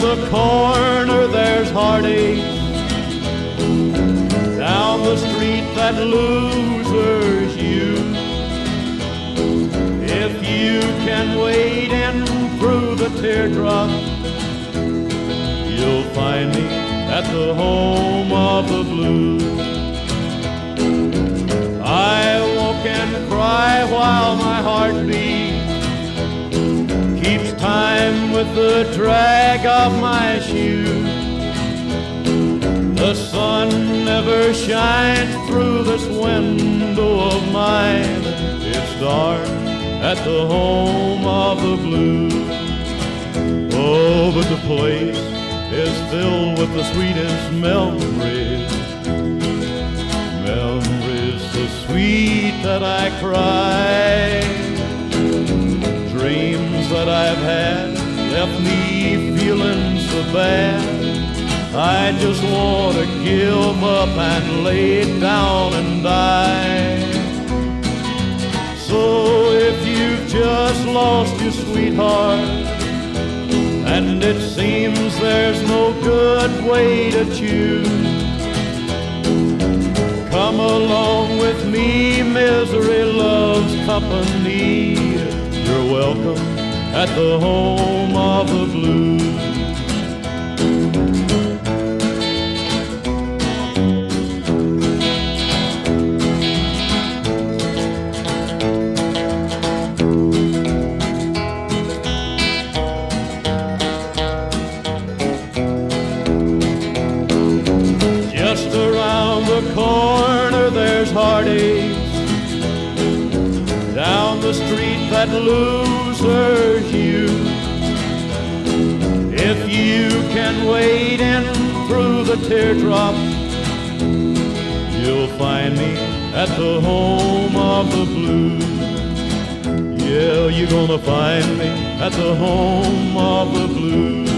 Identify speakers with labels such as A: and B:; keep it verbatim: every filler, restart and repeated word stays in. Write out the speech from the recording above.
A: the corner there's heartache, down the street that losers you. If you can wade in through the teardrops, you'll find me at the home of the blues. I walk and cry while my heart beats, keeps time with the drag of my shoes. The sun never shines through this window of mine. It's dark at the home of the blues. Oh, but the place is filled with the sweetest memories, memories so sweet that I cry. Dreams that I've had left me feeling so bad, I just want to give up and lay down and die. So if you've just lost your sweetheart, and it seems there's no good way to choose, come along with me, misery loves company. You're welcome at the home of the blues. Just around the corner there's heartache, down the street that losers you. If you can wade in through the teardrops, you'll find me at the home of the blues. Yeah, you're gonna find me at the home of the blues.